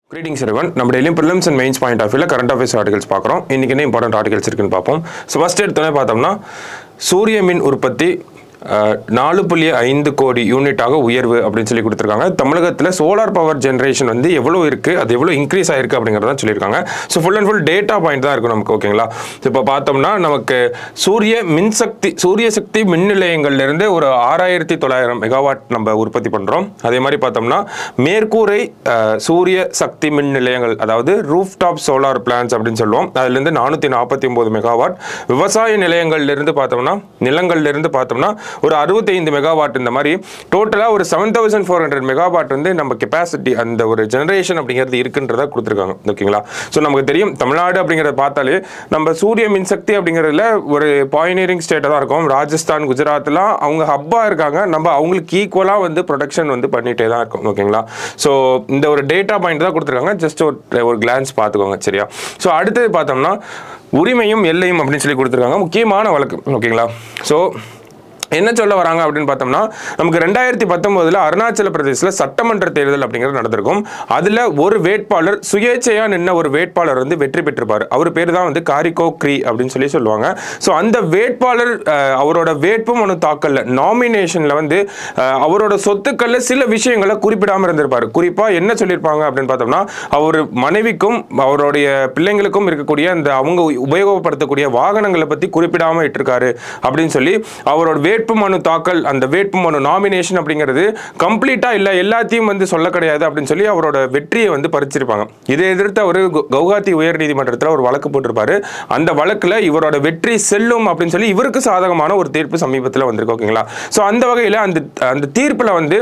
Greetings everyone. நம்ம டெய்லியும் prelims and mains point of view current affairs articles பார்க்குறோம். இன்னைக்கு என்ன important articles இருக்குன்னு பார்ப்போம். ஸோ ஃபர்ஸ்ட் எடுத்தோன்னே பார்த்தோம்னா சூரிய மின் உற்பத்தி 4.5 கோடி யூனிட்டாக உயர்வு அப்படின்னு சொல்லி கொடுத்துருக்காங்க. தமிழகத்தில் சோலார் பவர் ஜென்ரேஷன் வந்து எவ்வளோ இருக்குது, அது எவ்வளோ இன்க்ரீஸ் ஆயிருக்கு அப்படிங்கிறத சொல்லியிருக்காங்க. So full and full data point தான் இருக்கும் நமக்கு. ஓகேங்களா? இப்போ பார்த்தோம்னா நமக்கு சூரிய சக்தி மின் நிலையங்கள்லேருந்து ஒரு 6900 மெகாவாட் நம்ம உற்பத்தி பண்ணுறோம். அதே மாதிரி பார்த்தோம்னா மேற்கூரை சூரிய சக்தி மின் நிலையங்கள், அதாவது ரூஃப் டாப் சோலார் பிளான்ஸ் அப்படின்னு சொல்லுவோம், அதுலேருந்து 449 மெகாவாட். விவசாய நிலையங்கள்லேருந்து பார்த்தோம்னா ஒரு 65 மெகாவாட். இந்த மாதிரி டோட்டலாக ஒரு 7400 மெகாவாட் வந்து நம்ம கெப்பாசிட்டி அந்த ஒரு ஜெனரேஷன் அப்படிங்கிறது இருக்குன்றதா கொடுத்துருக்காங்க. ஓகேங்களா? ஸோ நமக்கு தெரியும் தமிழ்நாடு அப்படிங்கிறத பார்த்தாலே நம்ம சூரிய மின்சக்தி அப்படிங்கிறதுல ஒரு பாயினியரிங் ஸ்டேட்டாக தான் இருக்கும். ராஜஸ்தான், குஜராத்லாம் அவங்க ஹப்பாக இருக்காங்க. நம்ம அவங்களுக்கு ஈக்குவலாக வந்து ப்ரொடக்ஷன் வந்து பண்ணிகிட்டே தான் இருக்கும். ஓகேங்களா? ஸோ இந்த ஒரு டேட்டா பாயிண்ட் தான் கொடுத்துருக்காங்க. ஜஸ்ட் ஒரு கிளான்ஸ் பார்த்துக்கோங்க. சரியா? ஸோ அடுத்தது பார்த்தோம்னா உரிமையும் எல்லையும் அப்படின்னு சொல்லி கொடுத்துருக்காங்க. முக்கியமான வழக்கு. ஓகேங்களா? ஸோ என்ன சொல்ல வராங்க அப்படின்னு பார்த்தோம்னா நமக்கு 2019 அருணாச்சல பிரதேசில் சட்டமன்ற தேர்தல் அப்படிங்கிறது நடந்திருக்கும். அதில் ஒரு வேட்பாளர் சுயேட்சையாக நின்ன ஒரு வேட்பாளர் வந்து வெற்றி பெற்றிருப்பார். அவர் பேர் தான் வந்து காரிகோ க்ரீ அப்படின்னு சொல்லி சொல்லுவாங்க. ஸோ அந்த வேட்பாளர் அவரோட வேட்பு மனு தாக்கல்ல நாமினேஷனில் வந்து அவரோட சொத்துக்களில் சில விஷயங்களை குறிப்பிடாமல் இருந்திருப்பார். குறிப்பாக என்ன சொல்லியிருப்பாங்க அப்படின்னு பார்த்தோம்னா அவர் மனைவிக்கும் அவருடைய பிள்ளைங்களுக்கும் இருக்கக்கூடிய அந்த அவங்க உபயோகப்படுத்தக்கூடிய வாகனங்களை பற்றி குறிப்பிடாமல் இட்டிருக்காரு அப்படின்னு சொல்லி அவரோட வேட்பு மனு தாக்கல், அந்த வேட்பு மனு நாமினேஷன் அப்படிங்கிறது கம்ப்ளீட்டா இல்ல, எல்லாத்தையும் வந்து சொல்ல கிடையாது அப்படின்னு சொல்லி அவரோட வெற்றியை வந்து பறிச்சிருப்பாங்க. இதை எதிர்த்து அவர் கவுஹாத்தி உயர் நீதிமன்றத்தில் ஒரு வழக்கு போட்டிருப்பாரு. அந்த வழக்குல இவரோட வெற்றி செல்லும் அப்படின்னு சொல்லி இவருக்கு சாதகமான ஒரு தீர்ப்பு சமீபத்தில் வந்திருக்கு. ஓகேங்களா? ஸோ அந்த வகையில் அந்த தீர்ப்பில் வந்து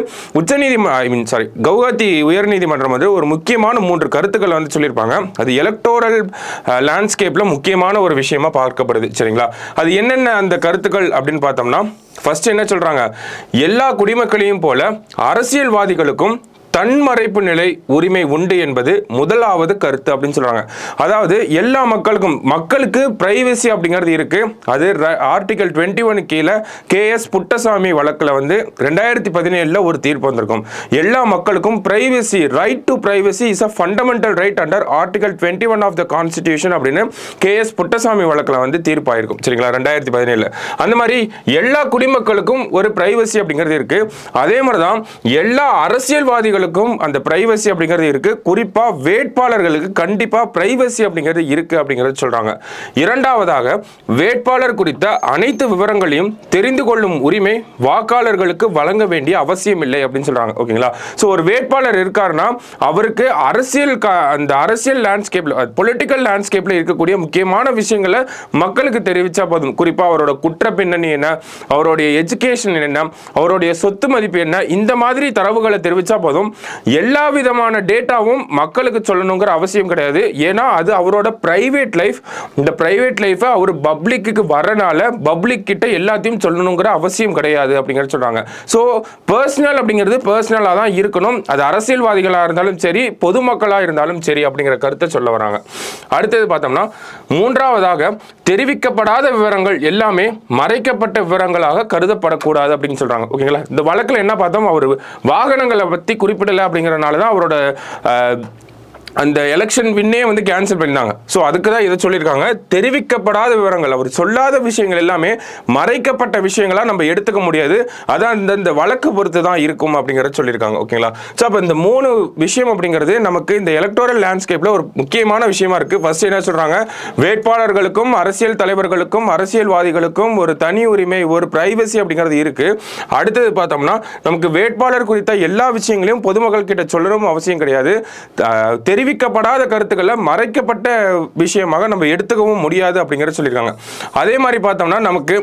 கவுஹாத்தி உயர் நீதிமன்றம் வந்து ஒரு முக்கியமான 3 கருத்துக்களை வந்து சொல்லியிருப்பாங்க. அது எலக்டோரல் லேண்ட்ஸ்கேப்ல முக்கியமான ஒரு விஷயமா பார்க்கப்படுது. சரிங்களா? அது என்னென்ன அந்த கருத்துக்கள் அப்படின்னு பார்த்தோம்னா ஃபர்ஸ்ட் என்ன சொல்றாங்க, எல்லா குடிமக்களையும் போல அரசியல்வாதிகளுக்கும் தன்மறைப்பு நிலை உரிமை உண்டு என்பது முதலாவது கருத்து அப்படின்னு சொல்றாங்க. அதாவது எல்லா மக்களுக்கு பிரைவசி அப்படிங்கிறது இருக்கு. அது ஆர்டிகல் 21 கீழே KS புட்டசாமி வழக்கில் வந்து 2017 ஒரு தீர்ப்பு வந்திருக்கும். எல்லா மக்களுக்கும் privacy, right to privacy is a fundamental right under article 21 of the constitution அப்படின்னு KS புட்டசாமி வழக்கில் வந்து தீர்ப்பாயிருக்கும். சரிங்களா? 2017 அந்த மாதிரி எல்லா குடிமக்களுக்கும் ஒரு பிரைவசி அப்படிங்கிறது இருக்கு. அதே மாதிரி தான் எல்லா அரசியல்வாதிகளுக்கும் அந்த பிரைவசி அப்படிங்கிறது இருக்கு. குறிப்பா வேட்பாளர்களுக்கு கண்டிப்பா பிரைவசி அப்படிங்கிறது இருக்கு அப்படிங்கிறது சொல்றாங்க. இரண்டாவதாக வேட்பாளர் குறித்த அனைத்து விவரங்களையும் தெரிந்து கொள்ளும் உரிமை வாக்காளர்களுக்கு வழங்க வேண்டிய அவசியம் இல்லை அப்படின்னு சொல்றாங்க. ஓகேங்களா? சோ ஒரு வேட்பாளர் இருக்காருன்னா அவருக்கு அந்த அரசியல் லேண்ட்ஸ்கேப்ல, பொலிட்டிக்கல் லேண்ட்ஸ்கேப்ல இருக்கக்கூடிய முக்கியமான விஷயங்களை மக்களுக்கு தெரிவிச்சா போதும். குறிப்பா அவரோட குற்ற பின்னணி என்ன, அவருடைய எஜுகேஷன் என்ன, அவருடைய சொத்து மதிப்பு என்ன, இந்த மாதிரி தரவுகளை தெரிவிச்சா போதும். எல்லா விதமான டேட்டாவும் மக்களுக்கு சொல்லணுங்கிற அவசியம் கிடையாது. ஏன்னா அது அவரோட பிரைவேட் லைஃப். இந்த பிரைவேட் லைஃபை அவர் பப்ளிக்கு வரனால பப்ளிக் கிட்ட எல்லாத்தையும் சொல்லணுங்கிற அவசியம் கிடையாது அப்படிங்கிற சொல்றாங்க. ஸோ பர்சனல் அப்படிங்கிறது பர்சனலாக தான் இருக்கணும். அது அரசியல்வாதிகளாக இருந்தாலும் சரி, பொதுமக்களாக இருந்தாலும் சரி அப்படிங்கிற கருத்தை சொல்ல வராங்க. அடுத்தது பார்த்தோம்னா மூன்றாவதாக தெரிவிக்கப்படாத விவரங்கள் எல்லாமே மறைக்கப்பட்ட விவரங்களாக கருதப்படக்கூடாது அப்படின்னு சொல்றாங்க. ஓகேங்களா? இந்த வழக்கில் என்ன பார்த்தோம், அவர் வாகனங்களை பற்றி குறிப்பிடலை அப்படிங்கிறனால தான் அவரோட அந்த எலெக்ஷன் வின்னே வந்து கேன்சல் பண்ணினாங்க. ஸோ அதுக்கு தான் இதை சொல்லியிருக்காங்க. தெரிவிக்கப்படாத விவரங்கள், அவர் சொல்லாத விஷயங்கள் எல்லாமே மறைக்கப்பட்ட விஷயங்களாக நம்ம எடுத்துக்க முடியாது. அதான் இந்த வழக்கு பொறுத்து தான் இருக்கும் அப்படிங்கிறத சொல்லியிருக்காங்க. ஓகேங்களா? ஸோ அப்போ இந்த 3 விஷயம் அப்படிங்கிறது நமக்கு இந்த எலக்டோரல் லேண்ட்ஸ்கேப்பில் ஒரு முக்கியமான விஷயமா இருக்குது. ஃபர்ஸ்ட் என்ன சொல்கிறாங்க, வேட்பாளர்களுக்கும் அரசியல் தலைவர்களுக்கும் அரசியல்வாதிகளுக்கும் ஒரு தனி உரிமை, ஒரு பிரைவசி அப்படிங்கிறது இருக்குது. அடுத்தது பார்த்தோம்னா நமக்கு வேட்பாளர் குறித்த எல்லா விஷயங்களையும் பொதுமக்கள் கிட்ட சொல்லணும் அவசியம் கிடையாது. தெரிவிக்கப்படாத கருத்துக்களை மறைக்கப்பட்ட விஷயமாக நம்ம எடுத்துக்கவும் முடியாது அப்படிங்கிறத சொல்லியிருக்காங்க. அதே மாதிரி பார்த்தோம்னா நமக்கு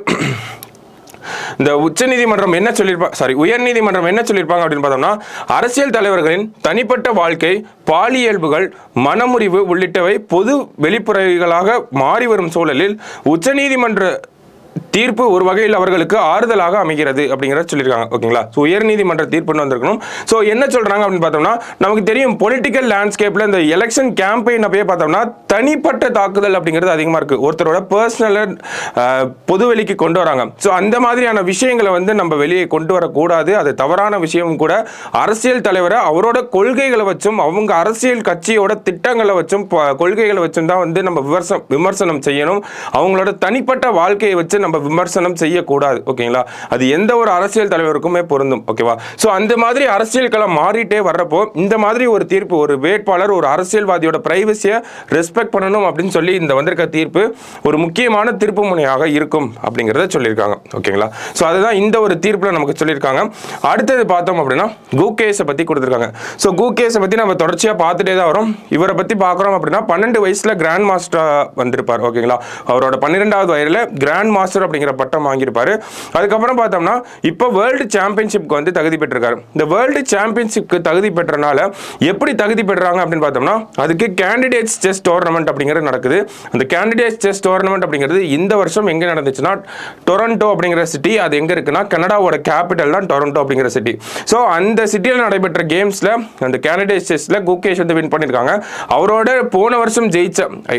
இந்த உயர்நீதிமன்றம் என்ன சொல்லியிருப்பாங்க அப்படின்னு பார்த்தோம்னா அரசியல் தலைவர்களின் தனிப்பட்ட வாழ்க்கை, பாலியல்புகள், மனமுறிவு உள்ளிட்டவை பொது வெளிப்புறைகளாக மாறி வரும் சூழலில் உச்சநீதிமன்ற தீர்ப்பு ஒரு வகையில் அவர்களுக்கு ஆறுதலாக அமைகிறது அப்படிங்கிறத சொல்லியிருக்காங்க. ஓகேங்களா? ஸோ உயர்நீதிமன்ற தீர்ப்புன்னு வந்திருக்கணும். ஸோ என்ன சொல்றாங்க அப்படின்னு பார்த்தோம்னா, நமக்கு தெரியும் பொலிட்டிக்கல் லேண்ட்ஸ்கேப்ல இந்த எலெக்ஷன் கேம்பெயின் அப்பயே பார்த்தோம்னா தனிப்பட்ட தாக்குதல் அப்படிங்கிறது அதிகமாக இருக்கு. ஒருத்தரோட பர்சனல் பொதுவெளிக்கு கொண்டு வராங்க. ஸோ அந்த மாதிரியான விஷயங்களை வந்து நம்ம வெளியே கொண்டு வரக்கூடாது. அது தவறான விஷயம் கூட. அரசியல் தலைவரை அவரோட கொள்கைகளை வச்சும் அவங்க அரசியல் கட்சியோட திட்டங்களை வச்சும் கொள்கைகளை வச்சும் தான் வந்து நம்ம விமர்சனம் செய்யணும். அவங்களோட தனிப்பட்ட வாழ்க்கையை வச்சு நம்ம விமர்சனம் செய்யக்கூடாது. ஓகேங்களா? அது எந்த ஒரு அரசியல் தலைவருக்குமே பொருந்தும். ஓகேவா? ஸோ அந்த மாதிரி அரசியல் களம் மாறிட்டே வர்றப்போ இந்த மாதிரி ஒரு தீர்ப்பு, ஒரு வேட்பாளர் ஒரு அரசியல்வாதியோட பிரைவசியை ரெஸ்பெக்ட் பண்ணணும் அப்படின்னு சொல்லி இந்த வந்திருக்க தீர்ப்பு ஒரு முக்கியமான திருப்பு முனையாக இருக்கும் அப்படிங்கிறத சொல்லியிருக்காங்க. ஓகேங்களா? ஸோ அதுதான் இந்த ஒரு தீர்ப்பில் நமக்கு சொல்லியிருக்காங்க. அடுத்தது பார்த்தோம் அப்படின்னா குகேஷை பற்றி கொடுத்துருக்காங்க. ஸோ குகேஷை பற்றி நம்ம தொடர்ச்சியாக பார்த்துட்டே தான் வரும். இவரை பற்றி பார்க்குறோம் அப்படின்னா 12 வயசில் கிராண்ட் மாஸ்டராக வந்திருப்பார். ஓகேங்களா? அவரோட 12வது வயதில் கிராண்ட் மாஸ்டர் அப்படிங்கிற பட்டம் வாங்கியிருப்பார். அதுக்கப்புறம் பார்த்தோம்னா இப்போ வேர்ல்டு சாம்பியன்ஷிப்க்கு வந்து தகுதி பெற்றிருக்காரு. இந்த வேர்ல்டு சாம்பியன்ஷிப்க்கு தகுதி பெற்றனால எப்படி தகுதி பெறாங்க அப்படின்னு பார்த்தோம்னா அதுக்கு கேண்டிடேட்ஸ் செஸ் டோர்னமெண்ட் அப்படிங்கிறது நடக்குது. அந்த கேண்டிடேட்ஸ் செஸ் டோர்னமெண்ட் அப்படிங்கிறது இந்த வருஷம் எங்கே நடந்துச்சுன்னா டொரண்டோ அப்படிங்கிற சிட்டி. அது எங்கே இருக்குன்னா கனடாவோட கேபிட்டல் தான் டொரண்டோ அப்படிங்கிற சிட்டி. ஸோ அந்த சிட்டியில் நடைபெற்ற கேம்ஸில் அந்த கேண்டிடேட் செஸ்ல குகேஷ் வந்து வின் பண்ணியிருக்காங்க. அவரோட போன வருஷம் ஜெயிச்ச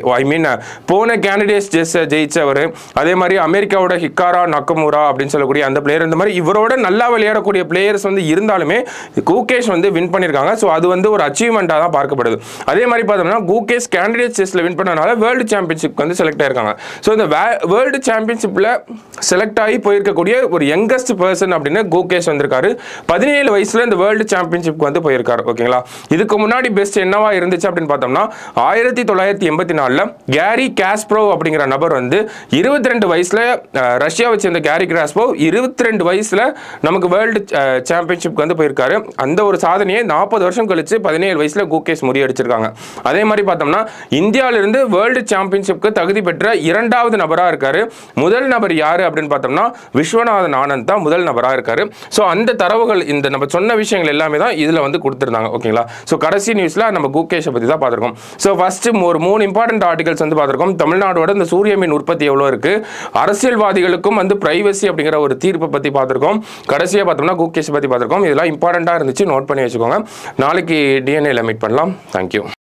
போன கேண்டிடேட் செஸ் ஜெயிச்சவர், அதே மாதிரி அமெரிக்காவோட ஹிக்காரா நக்கமுரா அப்படின்னு சொல்லக்கூடிய அந்த பிளேயர், இந்த மாதிரி இவரோட நல்லா விளையாடக்கூடிய பிளேயர்ஸ் வந்து இருந்தாலுமே குகேஷ் வந்து வின் பண்ணியிருக்காங்க. ஸோ அது வந்து ஒரு அச்சீவ்மெண்ட்டாக தான் பார்க்கப்படுது. அதே மாதிரி பார்த்தோம்னா குகேஷ் கேண்டிடேட் செஸ்ல வின் பண்ணனால வேர்ல்டு சாம்பியன்ஷிப் வந்து செலக்ட் ஆயிருக்காங்க. ஸோ இந்த வேர்ல்டு சாம்பியன்ஷிப்ல செலக்ட் ஆகி போயிருக்கக்கூடிய ஒரு யங்கஸ்ட் பர்சன் அப்படின்னு குகேஷ் வந்திருக்காரு. 17 வயசுல இந்த வேர்ல்டு சாம்பியன்ஷிப் வந்து போயிருக்காரு. ஓகேங்களா? இதுக்கு முன்னாடி பெஸ்ட் என்னவா இருந்துச்சு அப்படின்னு பார்த்தோம்னா 1984 கேரி காஸ்பரோவ் அப்படிங்கிற நபர் வந்து 22 வயசுல ரஷ்யாவை சேர்ந்த கேரி காஸ்பரோவ் 22 வயசுல நமக்கு வேர்ல்டு சாம்பியன்ஷிப் வந்து போயிருக்காரு. அந்த ஒரு சாதனையை 40 வருஷம் கழிச்சு 17 வயசுல குகேஷ் முறியடிச்சிருக்காங்க. அதே மாதிரி பார்த்தோம்னா இந்தியாவிலிருந்து வேர்ல்டு சாம்பியன்ஷிப்க்கு தகுதி பெற்ற 2வது நபரா இருக்காரு. முதல் நபர் யாரு அப்படின்னு பார்த்தோம்னா விஸ்வநாதன் ஆனந்த் தான் முதல் நபரா இருக்காரு. ஸோ அந்த தரவுகள் இந்த நம்ம சொன்ன விஷயங்கள் எல்லாமே தான் இதுல வந்து கொடுத்திருந்தாங்க. ஓகேங்களா? ஸோ கடைசி நியூஸ்ல நம்ம குகேஷை பத்தி தான் பார்த்திருக்கோம். ஸோ ஃபர்ஸ்ட் ஒரு 3 இம்பார்ட்டன்ட் ஆர்டிகல்ஸ் வந்து பார்த்திருக்கோம். தமிழ்நாடோட இந்த சூரிய மின் உற்பத்தி எவ்வளோ இருக்கு, அரசியல்வாதிகளுக்கும் வந்து பிரைவசி அப்படிங்கிற ஒரு தீர்ப்பை பத்தி பார்த்திருக்கோம். கடைசியாக பார்த்தோம்னா குகேஷை பத்தி பார்த்திருக்கோம். இதெல்லாம் இம்பார்ட்டண்டா இருந்துச்சு, நோட் பண்ணி வச்சுக்கோங்க. நாளைக்கு டிஎன்ஏல மீட் பண்ணலாம். தேங்க்யூ.